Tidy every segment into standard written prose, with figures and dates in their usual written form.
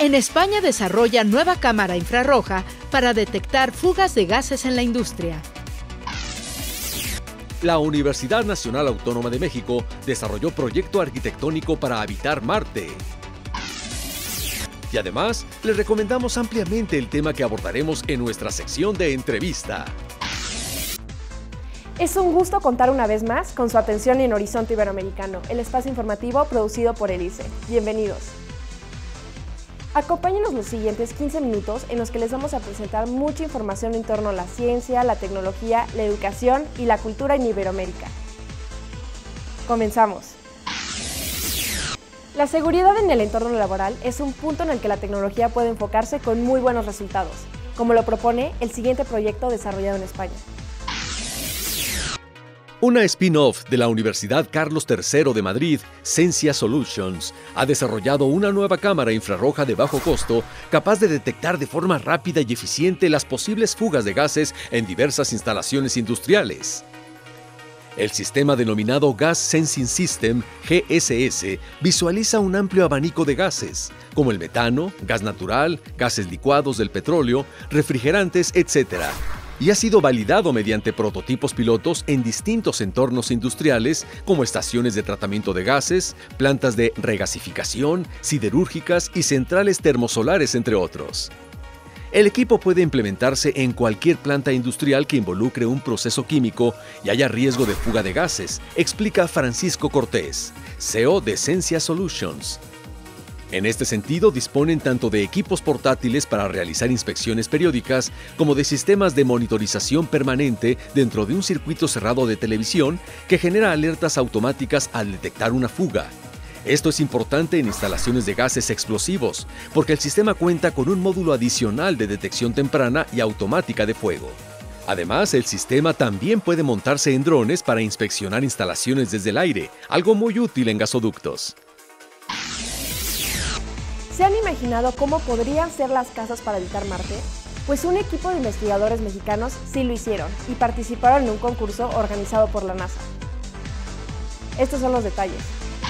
En España desarrolla nueva cámara infrarroja para detectar fugas de gases en la industria. La Universidad Nacional Autónoma de México desarrolló proyecto arquitectónico para habitar Marte. Y además, les recomendamos ampliamente el tema que abordaremos en nuestra sección de entrevista. Es un gusto contar una vez más con su atención en Horizonte Iberoamericano, el espacio informativo producido por el ICE. Bienvenidos. Acompáñenos los siguientes 15 minutos en los que les vamos a presentar mucha información en torno a la ciencia, la tecnología, la educación y la cultura en Iberoamérica. Comenzamos. La seguridad en el entorno laboral es un punto en el que la tecnología puede enfocarse con muy buenos resultados, como lo propone el siguiente proyecto desarrollado en España. Una spin-off de la Universidad Carlos III de Madrid, Sensia Solutions, ha desarrollado una nueva cámara infrarroja de bajo costo capaz de detectar de forma rápida y eficiente las posibles fugas de gases en diversas instalaciones industriales. El sistema denominado Gas Sensing System, GSS, visualiza un amplio abanico de gases, como el metano, gas natural, gases licuados del petróleo, refrigerantes, etc., y ha sido validado mediante prototipos pilotos en distintos entornos industriales como estaciones de tratamiento de gases, plantas de regasificación, siderúrgicas y centrales termosolares, entre otros. El equipo puede implementarse en cualquier planta industrial que involucre un proceso químico y haya riesgo de fuga de gases, explica Francisco Cortés, CEO de Sensia Solutions. En este sentido, disponen tanto de equipos portátiles para realizar inspecciones periódicas como de sistemas de monitorización permanente dentro de un circuito cerrado de televisión que genera alertas automáticas al detectar una fuga. Esto es importante en instalaciones de gases explosivos, porque el sistema cuenta con un módulo adicional de detección temprana y automática de fuego. Además, el sistema también puede montarse en drones para inspeccionar instalaciones desde el aire, algo muy útil en gasoductos. ¿Se han imaginado cómo podrían ser las casas para habitar Marte? Pues un equipo de investigadores mexicanos sí lo hicieron y participaron en un concurso organizado por la NASA. Estos son los detalles.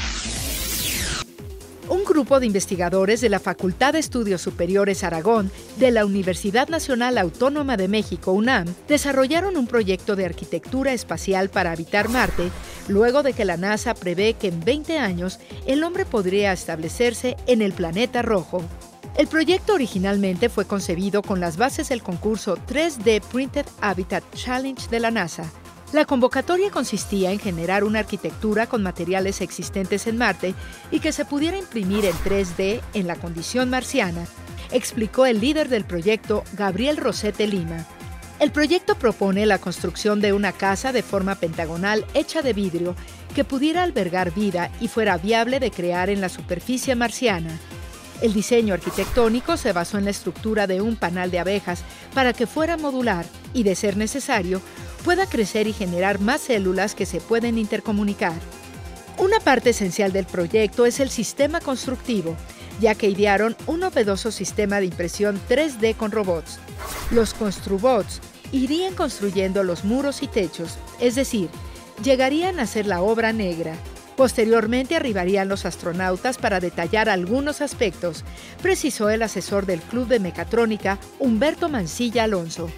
Un grupo de investigadores de la Facultad de Estudios Superiores Aragón de la Universidad Nacional Autónoma de México, UNAM, desarrollaron un proyecto de arquitectura espacial para habitar Marte, luego de que la NASA prevé que en 20 años el hombre podría establecerse en el planeta rojo. El proyecto originalmente fue concebido con las bases del concurso 3D Printed Habitat Challenge de la NASA. La convocatoria consistía en generar una arquitectura con materiales existentes en Marte y que se pudiera imprimir en 3D en la condición marciana, explicó el líder del proyecto, Gabriel Rosete Lima. El proyecto propone la construcción de una casa de forma pentagonal hecha de vidrio que pudiera albergar vida y fuera viable de crear en la superficie marciana. El diseño arquitectónico se basó en la estructura de un panal de abejas para que fuera modular y, de ser necesario, pueda crecer y generar más células que se pueden intercomunicar. Una parte esencial del proyecto es el sistema constructivo, ya que idearon un novedoso sistema de impresión 3D con robots. Los construbots irían construyendo los muros y techos, es decir, llegarían a ser la obra negra. Posteriormente arribarían los astronautas para detallar algunos aspectos, precisó el asesor del Club de Mecatrónica, Humberto Mancilla Alonso.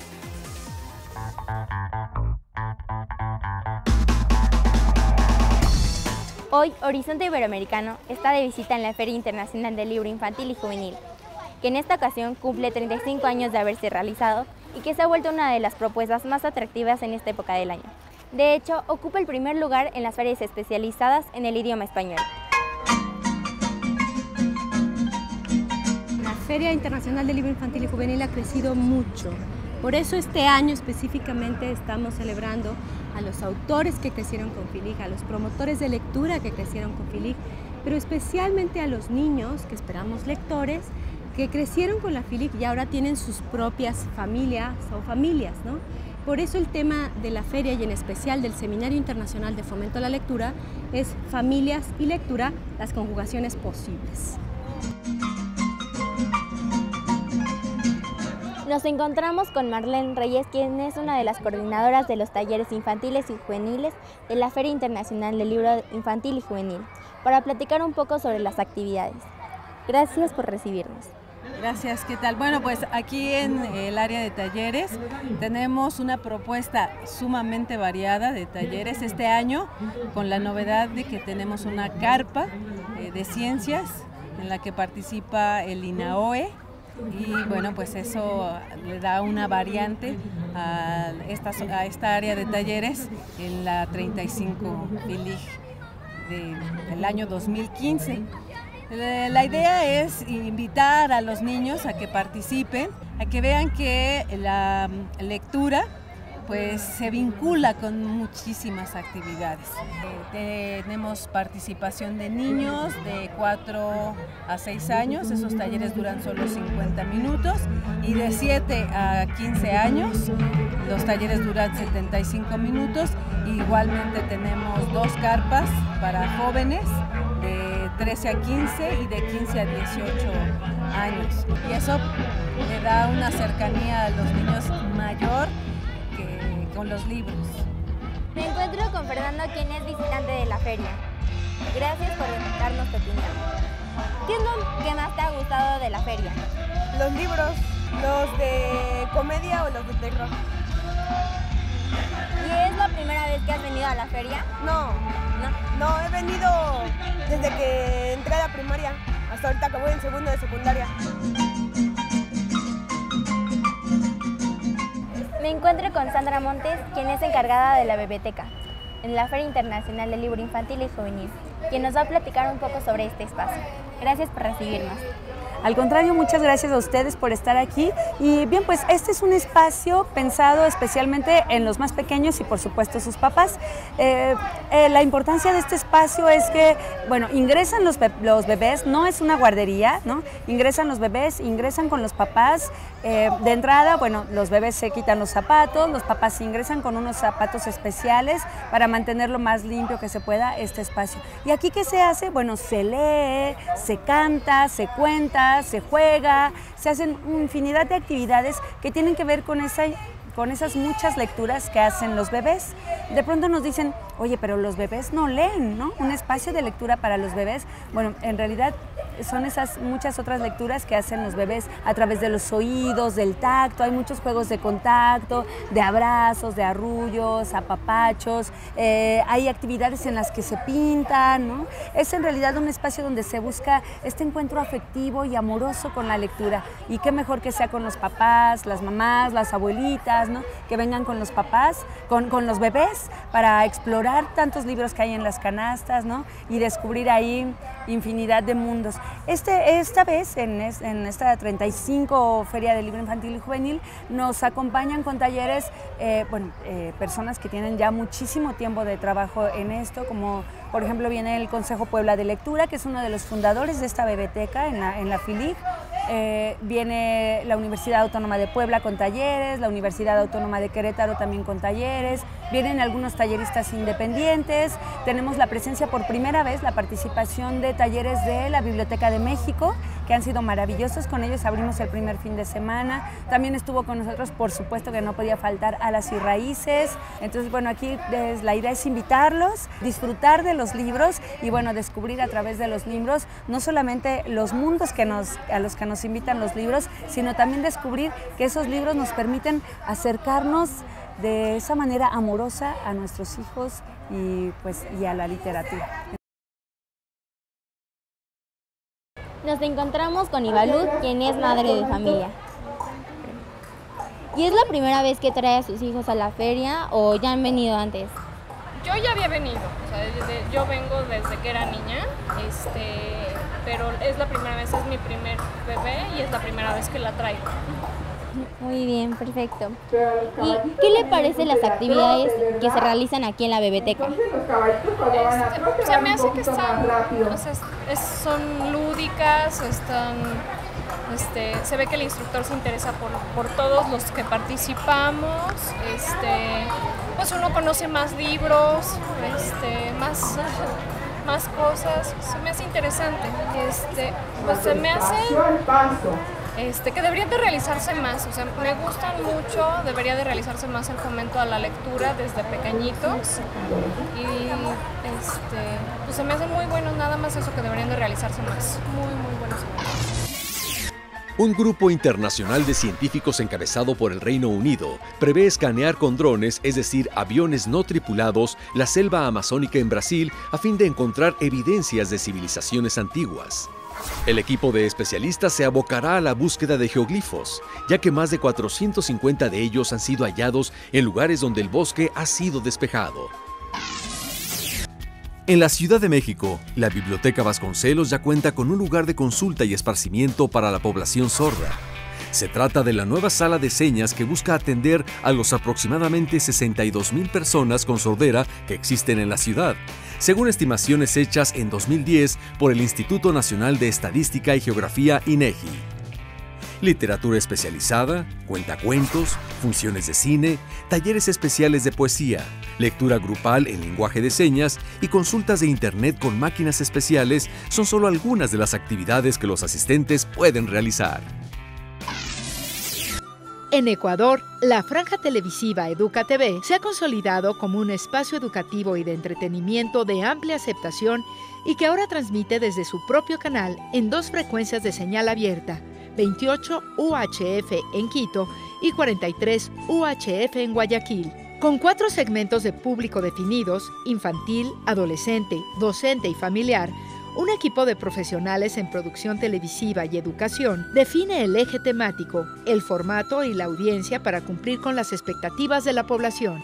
Hoy, Horizonte Iberoamericano está de visita en la Feria Internacional del Libro Infantil y Juvenil, que en esta ocasión cumple 35 años de haberse realizado y que se ha vuelto una de las propuestas más atractivas en esta época del año. De hecho, ocupa el primer lugar en las ferias especializadas en el idioma español. La Feria Internacional del Libro Infantil y Juvenil ha crecido mucho. Por eso este año específicamente estamos celebrando a los autores que crecieron con FILIG, a los promotores de lectura que crecieron con FILIG, pero especialmente a los niños, que esperamos lectores, que crecieron con la FILIG y ahora tienen sus propias familias o familias, ¿no? Por eso el tema de la feria y en especial del Seminario Internacional de Fomento a la Lectura es Familias y Lectura, las conjugaciones posibles. Nos encontramos con Marlene Reyes, quien es una de las coordinadoras de los talleres infantiles y juveniles de la Feria Internacional del Libro Infantil y Juvenil, para platicar un poco sobre las actividades. Gracias por recibirnos. Gracias, ¿qué tal? Bueno, pues aquí en el área de talleres tenemos una propuesta sumamente variada de talleres este año, con la novedad de que tenemos una carpa de ciencias en la que participa el INAOE, y bueno, pues eso le da una variante a esta área de talleres en la 35 FILIG del año 2015. La idea es invitar a los niños a que participen, a que vean que la lectura pues se vincula con muchísimas actividades. Tenemos participación de niños de 4 a 6 años, esos talleres duran solo 50 minutos, y de 7 a 15 años los talleres duran 75 minutos. Igualmente tenemos 2 carpas para jóvenes de 13 a 15 y de 15 a 18 años. Y eso le da una cercanía a los niños mayor que con los libros. Me encuentro con Fernando, quien es visitante de la feria. Gracias por darnos tu opinión. ¿Qué es lo que más te ha gustado de la feria? Los libros, los de comedia o los de terror. ¿Y es la primera vez que has venido a la feria? No, he venido desde que entré a la primaria, hasta ahorita que voy en segundo de secundaria. Me encuentro con Sandra Montes, quien es encargada de la biblioteca en la Feria Internacional del Libro Infantil y Juvenil, quien nos va a platicar un poco sobre este espacio. Gracias por recibirnos. Al contrario, muchas gracias a ustedes por estar aquí. Y bien, pues este es un espacio pensado especialmente en los más pequeños y por supuesto sus papás. La importancia de este espacio es que, bueno, ingresan los bebés, no es una guardería, ¿no? Ingresan los bebés, ingresan con los papás. De entrada, bueno, los bebés se quitan los zapatos, los papás ingresan con unos zapatos especiales para mantener lo más limpio que se pueda este espacio. ¿Y aquí qué se hace? Bueno, se lee, se canta, se cuenta, se juega, se hacen infinidad de actividades que tienen que ver con esas muchas lecturas que hacen los bebés. De pronto nos dicen, oye, pero los bebés no leen, ¿no? Un espacio de lectura para los bebés. Bueno, en realidad son esas muchas otras lecturas que hacen los bebés a través de los oídos, del tacto. Hay muchos juegos de contacto, de abrazos, de arrullos, apapachos. Hay actividades en las que se pintan, ¿no? Es en realidad un espacio donde se busca este encuentro afectivo y amoroso con la lectura. Y qué mejor que sea con los papás, las mamás, las abuelitas, ¿no? Que vengan con los papás, con los bebés, para explorar tantos libros que hay en las canastas, ¿no? Y descubrir ahí infinidad de mundos. Esta vez, en esta 35 Feria del Libro Infantil y Juvenil, nos acompañan con talleres, personas que tienen ya muchísimo tiempo de trabajo en esto, como por ejemplo viene el Consejo Puebla de Lectura, que es uno de los fundadores de esta biblioteca en la FILIG. Viene la Universidad Autónoma de Puebla con talleres, la Universidad Autónoma de Querétaro también con talleres, vienen algunos talleristas independientes, tenemos la presencia por primera vez, la participación de talleres de la Biblioteca de México, que han sido maravillosos, con ellos abrimos el primer fin de semana, también estuvo con nosotros, por supuesto que no podía faltar, Alas y Raíces. Entonces, bueno, aquí la idea es invitarlos, disfrutar de los libros y, bueno, descubrir a través de los libros no solamente los mundos a los que nos invitan los libros, sino también descubrir que esos libros nos permiten acercarnos de esa manera amorosa a nuestros hijos y a la literatura. Nos encontramos con Ibalú, quien es madre de familia. ¿Y es la primera vez que trae a sus hijos a la feria o ya han venido antes? Yo ya había venido, o sea, yo vengo desde que era niña, pero es la primera vez, es mi primer bebé y es la primera vez que la traigo. Muy bien, perfecto. ¿Y qué le parecen las actividades que se realizan aquí en la biblioteca? Se me hace que están, son lúdicas, se ve que el instructor se interesa por todos los que participamos, pues uno conoce más libros, más cosas, se me hace interesante, pues se me hace que deberían de realizarse más, o sea, me gustan mucho, debería de realizarse más el fomento a la lectura desde pequeñitos y pues se me hacen muy buenos, nada más eso, que deberían de realizarse más, muy buenos. Un grupo internacional de científicos encabezado por el Reino Unido prevé escanear con drones, es decir, aviones no tripulados, la selva amazónica en Brasil a fin de encontrar evidencias de civilizaciones antiguas. El equipo de especialistas se abocará a la búsqueda de geoglifos, ya que más de 450 de ellos han sido hallados en lugares donde el bosque ha sido despejado. En la Ciudad de México, la Biblioteca Vasconcelos ya cuenta con un lugar de consulta y esparcimiento para la población sorda. Se trata de la nueva sala de señas que busca atender a los aproximadamente 62,000 personas con sordera que existen en la ciudad, según estimaciones hechas en 2010 por el Instituto Nacional de Estadística y Geografía INEGI. Literatura especializada, cuentacuentos, funciones de cine, talleres especiales de poesía, lectura grupal en lenguaje de señas y consultas de Internet con máquinas especiales son solo algunas de las actividades que los asistentes pueden realizar. En Ecuador, la franja televisiva Educa TV se ha consolidado como un espacio educativo y de entretenimiento de amplia aceptación y que ahora transmite desde su propio canal en 2 frecuencias de señal abierta, 28 UHF en Quito y 43 UHF en Guayaquil. Con 4 segmentos de público definidos, infantil, adolescente, docente y familiar, un equipo de profesionales en producción televisiva y educación define el eje temático, el formato y la audiencia para cumplir con las expectativas de la población.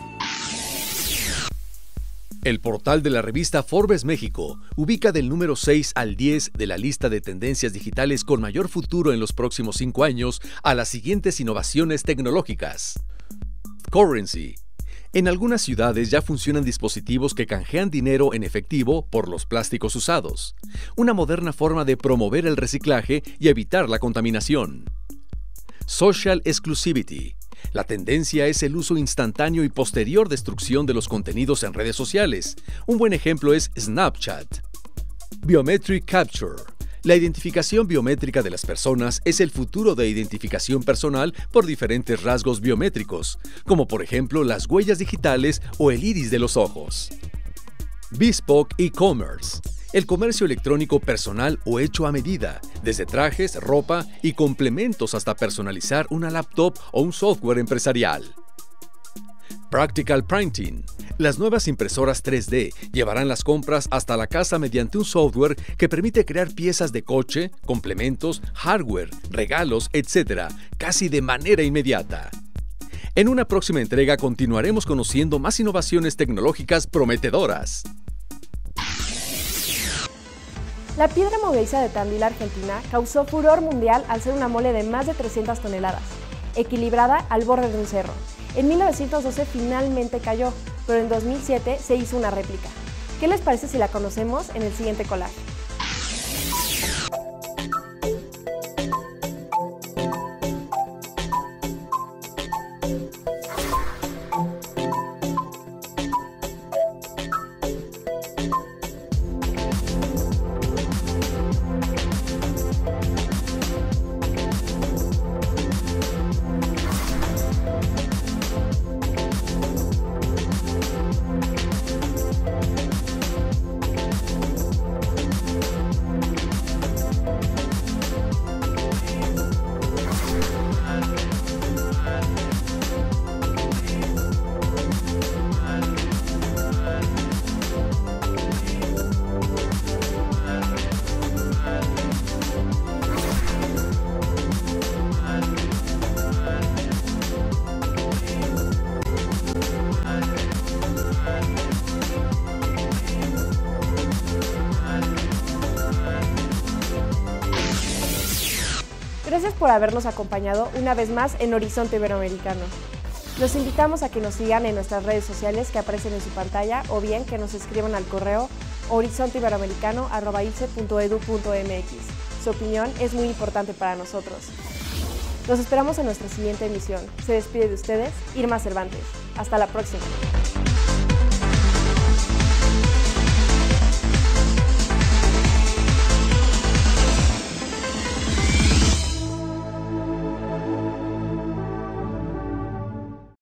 El portal de la revista Forbes México ubica del número 6 al 10 de la lista de tendencias digitales con mayor futuro en los próximos 5 años a las siguientes innovaciones tecnológicas. Currency. En algunas ciudades ya funcionan dispositivos que canjean dinero en efectivo por los plásticos usados, una moderna forma de promover el reciclaje y evitar la contaminación. Social Exclusivity. La tendencia es el uso instantáneo y posterior destrucción de los contenidos en redes sociales. Un buen ejemplo es Snapchat. Biometric Capture. La identificación biométrica de las personas es el futuro de identificación personal por diferentes rasgos biométricos, como por ejemplo las huellas digitales o el iris de los ojos. Bespoke e-commerce. El comercio electrónico personal o hecho a medida, desde trajes, ropa y complementos hasta personalizar una laptop o un software empresarial. Practical Printing. Las nuevas impresoras 3D llevarán las compras hasta la casa mediante un software que permite crear piezas de coche, complementos, hardware, regalos, etc., casi de manera inmediata. En una próxima entrega continuaremos conociendo más innovaciones tecnológicas prometedoras. La piedra movediza de Tandil, Argentina, causó furor mundial al ser una mole de más de 300 toneladas, equilibrada al borde de un cerro. En 1912 finalmente cayó, pero en 2007 se hizo una réplica. ¿Qué les parece si la conocemos en el siguiente collage? Gracias por habernos acompañado una vez más en Horizonte Iberoamericano. Los invitamos a que nos sigan en nuestras redes sociales que aparecen en su pantalla o bien que nos escriban al correo horizonteiberoamericano@ilce.edu.mx. Su opinión es muy importante para nosotros. Los esperamos en nuestra siguiente emisión. Se despide de ustedes Irma Cervantes. Hasta la próxima.